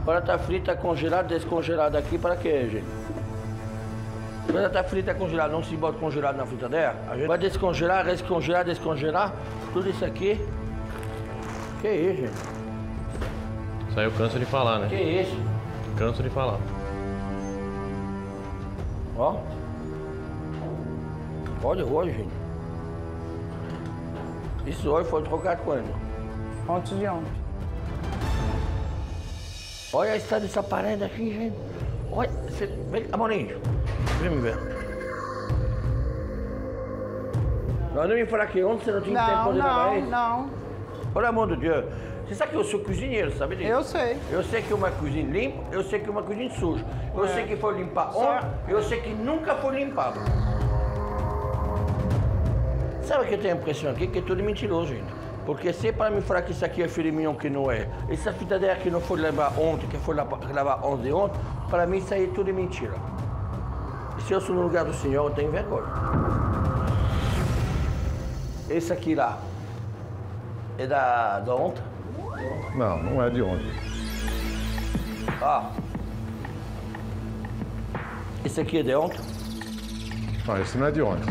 Batata frita congelada, descongelada aqui, para quê, gente? Batata frita congelada, não se bota congelado na fritadeira. A gente vai descongelar, descongelar, descongelar. Tudo isso aqui. Que isso, gente? Isso aí eu canso de falar, né? Que isso? Canso de falar. Ó. Olha o óleo, gente. Esse óleo foi trocado quando? Antes de ontem. Olha a história dessa parede aqui, gente. Olha, você... Vem, Amorinho. Vem me ver. Não me falar que ontem você não tinha tempo de lavar isso? Não. Olha, amor do Deus. Você sabe que eu sou cozinheiro, sabe disso? Eu sei. Eu sei que uma cozinha limpa, eu sei que uma cozinha suja. Eu sei que foi limpar ontem, eu sei que nunca foi limpado. Sabe o que eu tenho a impressão aqui? Que é tudo mentiroso, gente. Porque se é para me falar que isso aqui é filé mignon, que não é, essa fritadeira que não foi lavar ontem, que foi lavar ontem, para mim isso aí é tudo mentira. E se eu sou no lugar do senhor, eu tenho vergonha. Esse aqui lá, é da ontem? Não, não é de ontem. Ah. Esse aqui é de ontem? Não, esse não é de ontem.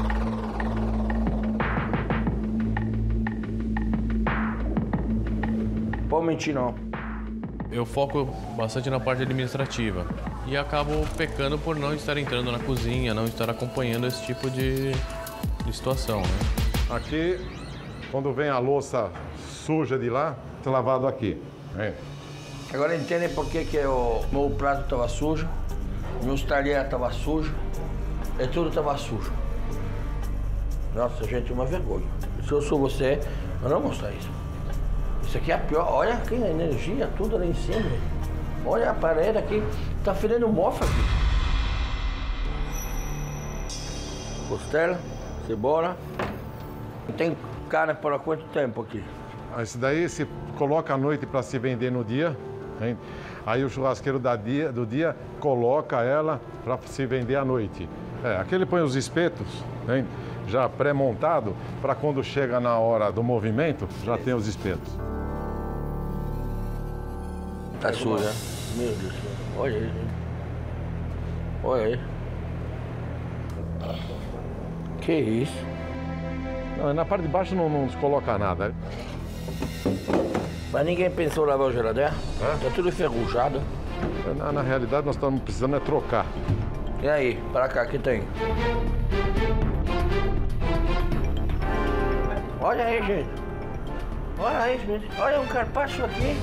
Pode mentir, não. Eu foco bastante na parte administrativa e acabo pecando por não estar entrando na cozinha, não estar acompanhando esse tipo de situação, né? Aqui, quando vem a louça suja de lá, é lavado aqui. Agora entendem por que o meu prato estava sujo, meus talheres estavam sujos, e tudo estava sujo. Nossa, gente, uma vergonha. Se eu sou você, eu não vou mostrar isso. Isso aqui é a pior. Olha aqui a energia, tudo lá em cima. Olha a parede aqui, tá fedendo mofa aqui. Costela, cebola. Tem carne por quanto tempo aqui? Esse daí se coloca à noite para se vender no dia. Hein? Aí o churrasqueiro do dia coloca ela para se vender à noite. Aqui ele põe os espetos, hein? Já pré-montado, para quando chega na hora do movimento, já tem os espetos. Tá suja, meu Deus do céu. Olha aí. Olha aí. Que isso? Não, na parte de baixo não se coloca nada. Mas ninguém pensou em lavar a geladeira? Tá tudo enferrujado. Na realidade, nós estamos precisando trocar. E aí, para cá, que tem? Olha aí, gente. Olha aí, gente. Olha um carpaccio aqui.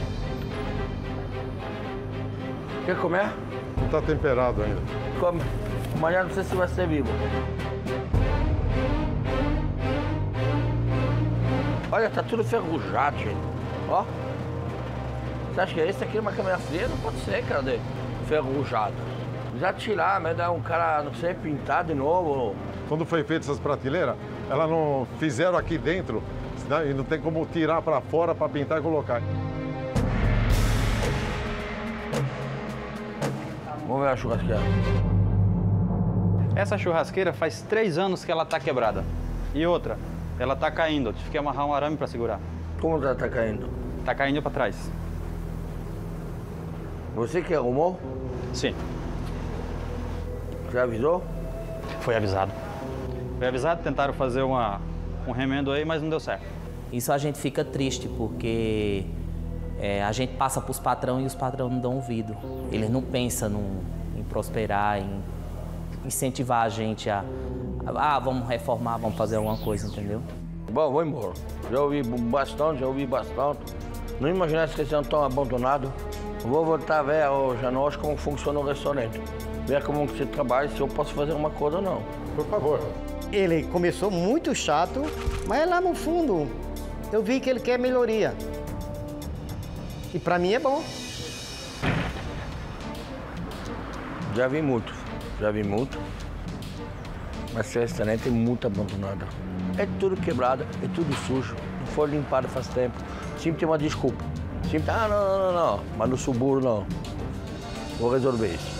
Quer comer? Não está temperado ainda. Come. Amanhã não sei se vai ser vivo. Olha, tá tudo enferrujado, gente. Ó. Você acha que esse aqui é uma câmera fria? Não pode ser, cara, de enferrujado. Já tirar, mas dá um cara, não sei, pintar de novo. Quando foi feita essas prateleiras, elas não fizeram aqui dentro, e não tem como tirar para fora para pintar e colocar. Vamos ver a churrasqueira. Essa churrasqueira faz 3 anos que ela tá quebrada. E outra, ela tá caindo. Eu tive que amarrar um arame para segurar. Como ela tá caindo? Tá caindo para trás. Você que arrumou? Sim. Já avisou? Foi avisado. Foi avisado, tentaram fazer um remendo aí, mas não deu certo. Isso a gente fica triste, porque a gente passa para os patrões e os patrões não dão ouvido. Eles não pensam em prosperar, em incentivar a gente a vamos reformar, vamos fazer alguma coisa, entendeu? Bom, vou embora. Já ouvi bastante. Não imaginasse que eles estão tão abandonados. Vou voltar a ver hoje à noite como funciona o restaurante. Ver como você trabalha, se eu posso fazer uma coisa ou não. Por favor. Ele começou muito chato, mas lá no fundo eu vi que ele quer melhoria. E pra mim é bom. Já vi muito. Mas esse restaurante é muito abandonado. É tudo quebrado, é tudo sujo. Não foi limpado faz tempo. Sempre tem uma desculpa. Sempre, não. Mas no subúrbio não. Vou resolver isso.